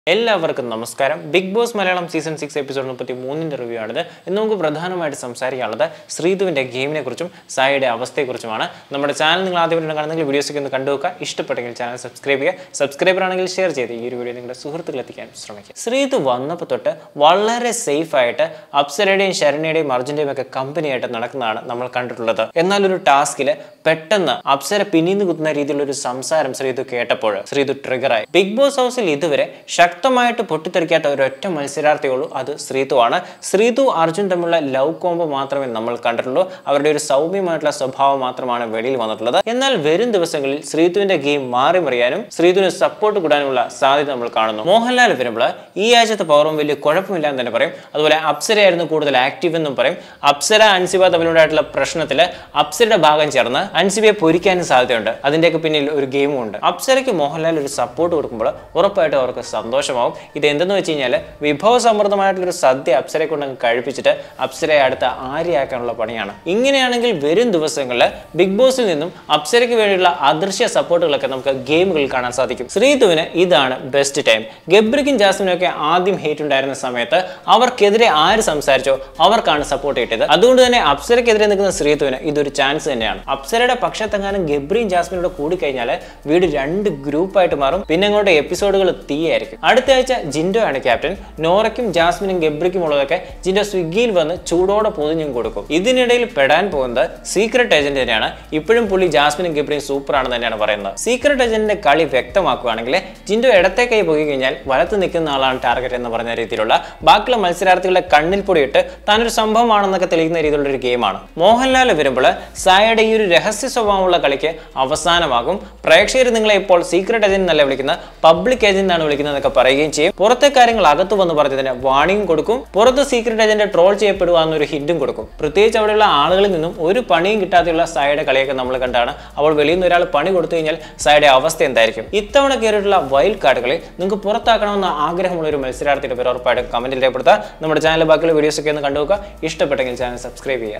എല്ലാവർക്കും നമസ്കാരം. Bigg Boss Malayalam season 6 episode 33 review ആണിത്. ഇന്ന് നമുക്ക് പ്രധാനമായിട്ട് സംസാരിക്കാനുള്ളത് ശ്രീധുവിൻ്റെ ഗെയിമിനെ കുറിച്ചും സായിയുടെ അവസ്ഥയെക്കുറിച്ചുമാണ്. നമ്മുടെ ചാനൽ നിങ്ങൾ ആദ്യമായിട്ട് കാണുന്നെങ്കിൽ വീഡിയോസൊക്കെ ഒന്ന് കണ്ടുവെക്കുക. ഇഷ്ടപ്പെട്ടെങ്കിൽ ചാനൽ സബ്സ്ക്രൈബ് ചെയ്യുക. സബ്സ്ക്രൈബർ ആണെങ്കിൽ ഷെയർ ചെയ്ത് ഈ ഒരു വീഡിയോ നിങ്ങളുടെ സുഹൃത്തുക്കൾ എത്തിക്കാൻ ശ്രമിക്കുക. ശ്രീധു വന്നപ്പോൾ തൊട്ട് വളരെ സേഫ് ആയിട്ട് അപ്സരയുടെയും ശരണ്യയുടെയും അർജുൻ്റെയും ഒക്കെ കമ്പനിയായിട്ട് നടക്കുന്നതാണ് നമ്മൾ കണ്ടിട്ടുള്ളത്. എന്നാൽ ഒരു ടാസ്കിൽ പെട്ടെന്ന് അപ്സര പിന്നീന്ന് കുത്തുന്ന രീതിയിലുള്ള ഒരു സംസാരം ശ്രീധു കേട്ടപ്പോൾ ശ്രീധു ട്രിഗറായി. ബിഗ് ബോസ് ഹൗസിൽ ഇതുവരെ ശക്തമായിട്ട് പൊട്ടിത്തെറിക്കാത്ത ഒരൊറ്റ മത്സരാർത്ഥിയുള്ളൂ, അത് ശ്രീധുവാണ്. ശ്രീധു അർജുൻ തമ്മിലുള്ള ലവ് കോംബോ മാത്രമേ നമ്മൾ കണ്ടിട്ടുള്ളൂ. അവരുടെ ഒരു സൗമ്യമായിട്ടുള്ള സ്വഭാവം മാത്രമാണ് വെളിയിൽ വന്നിട്ടുള്ളത്. എന്നാൽ വരും ദിവസങ്ങളിൽ ശ്രീധുവിന്റെ ഗെയിം മാറിമറിയാനും ശ്രീധുവിന് സപ്പോർട്ട് കൂടാനുള്ള സാധ്യത നമ്മൾ കാണുന്നു. മോഹൻലാൽ വരുമ്പോൾ ഈ ആഴ്ചത്തെ പവറും വലിയ കുഴപ്പമില്ല എന്ന് തന്നെ പറയും. അതുപോലെ അപ്സരയായിരുന്നു കൂടുതൽ ആക്റ്റീവ് എന്നും പറയും. അപ്സര അൻസിബ തമ്മിലുണ്ടായിട്ടുള്ള പ്രശ്നത്തിൽ അപ്സരയുടെ ഭാഗം ചേർന്ന് അൻസിബയെ പൊരിക്കാനും സാധ്യതയുണ്ട്. അതിന്റെയൊക്കെ പിന്നിൽ ഒരു ഗെയിമും ഉണ്ട്. അപ്സരയ്ക്ക് മോഹൻലാൽ ഒരു സപ്പോർട്ട് കൊടുക്കുമ്പോൾ ഉറപ്പായിട്ടും അവർക്ക് സന്തോഷമാവും. ഇത് എന്തെന്ന് വെച്ച് കഴിഞ്ഞാൽ വിഭവസമൃദ്ധമായിട്ടുള്ളൊരു സദ്യ അപ്സരയെ കൊണ്ട് കഴിപ്പിച്ചിട്ട് അപ്സരയെ അടുത്ത ആര്യയാക്കാനുള്ള പണിയാണ്. ഇങ്ങനെയാണെങ്കിൽ വരും ദിവസങ്ങളിൽ ബിഗ് ബോസിൽ നിന്നും അപ്സരയ്ക്ക് വേണ്ടിയുള്ള അദൃശ്യ സപ്പോർട്ടുകളൊക്കെ നമുക്ക് ഗെയിമുകളിൽ കാണാൻ സാധിക്കും. ശ്രീധുവിന് ഇതാണ് ബെസ്റ്റ് ടൈം. ഗബ്രിക്കും ജാസ്മിനും ഒക്കെ ആദ്യം ഹേറ്റ് ഉണ്ടായിരുന്ന സമയത്ത് അവർക്കെതിരെ ആര് സംസാരിച്ചോ അവർക്കാണ് സപ്പോർട്ട് കിട്ടിയത്. അതുകൊണ്ട് തന്നെ അപ്സരയ്ക്കെതിരെ നിൽക്കുന്ന ശ്രീധുവിന് ഇതൊരു ചാൻസ് തന്നെയാണ്. അപ്സരയുടെ പക്ഷത്തെങ്ങാനും ഗബ്രിയും ജാസ്മിനോട് കൂടി കഴിഞ്ഞാൽ വീട് രണ്ട് ഗ്രൂപ്പായിട്ട് മാറും. പിന്നെ അങ്ങോട്ട് എപ്പിസോഡുകൾ തീയായിരിക്കും. അടുത്ത ആഴ്ച ജിൻഡോ ആണ് ക്യാപ്റ്റൻ. നോറയ്ക്കും ജാസ്മിനും ഗബ്രിക്കും ഉള്ളതൊക്കെ ജിൻഡോ സ്വിഗ്ഗിയിൽ വന്ന് ചൂടോടെ പൊതിഞ്ഞും കൊടുക്കും. ഇതിനിടയിൽ പെടാൻ പോകുന്നത് സീക്രട്ട് ഏജന്റ് തന്നെയാണ്. ഇപ്പോഴും പുള്ളി ജാസ്മിനും ഗബ്രിയും സൂപ്പർ ആണെന്ന് തന്നെയാണ് പറയുന്നത്. സീക്രട്ട് ഏജന്റിന്റെ കളി വ്യക്തമാക്കുകയാണെങ്കിൽ ജിൻഡോ ഇടത്തെ കൈ പോയി കഴിഞ്ഞാൽ വലത്ത് നിൽക്കുന്ന ആളാണ് ടാർഗറ്റ് എന്ന് പറഞ്ഞ രീതിയിലുള്ള ബാക്കിയുള്ള മത്സരാർത്ഥികളുടെ കണ്ണിൽ പൊടിയിട്ട് താനൊരു സംഭവമാണെന്നൊക്കെ തെളിയിക്കുന്ന രീതിയിലുള്ള ഒരു ഗെയിമാണ്. മോഹൻലാൽ വരുമ്പോൾ സായയുടെ ഈ ഒരു രഹസ്യ സ്വഭാവമുള്ള കളിക്ക് അവസാനമാകും. പ്രേക്ഷകർ നിങ്ങളെ ഇപ്പോൾ സീക്രട്ട് ഏജന്റ് എന്നല്ല വിളിക്കുന്നത്, പബ്ലിക് ഏജന്റ് എന്നാണ് വിളിക്കുന്നത് എന്നൊക്കെ പറയുകയും ചെയ്യും. പുറത്തെ കാര്യങ്ങൾ അകത്ത് വന്ന് പറഞ്ഞതിന് വാണിംഗ് കൊടുക്കും. പുറത്ത് സീക്രട്ട് ഏജന്റ് ട്രോൾ ചെയ്യപ്പെടുക എന്നൊരു ഹിന്റും കൊടുക്കും. പ്രത്യേകിച്ച് അവിടെയുള്ള ആളുകളിൽ നിന്നും ഒരു പണിയും കിട്ടാതെയുള്ള സായയുടെ കളിയൊക്കെ നമ്മൾ കണ്ടാണ്. അവൾ വെളിയിൽ നിന്ന് ഒരാൾ പണി കൊടുത്തു കഴിഞ്ഞാൽ സായയുടെ അവസ്ഥ എന്തായിരിക്കും? ഇത്തവണ കയറിയിട്ടുള്ള വൈൽഡ് കാർഡുകളിൽ നിങ്ങൾക്ക് പുറത്താക്കണമെന്ന ആഗ്രഹമുള്ള ഒരു മത്സരാർത്ഥിയുടെ പേര് ഉറപ്പായിട്ടും കമന്റിൽ രേഖപ്പെടുത്തുക. നമ്മുടെ ചാനൽ ബാക്കിയുള്ള വീഡിയോസ് ഒക്കെ ഒന്ന് കണ്ടുവെക്കുക. ഇഷ്ടപ്പെട്ടെങ്കിൽ ചാനൽ സബ്സ്ക്രൈബ് ചെയ്യുക.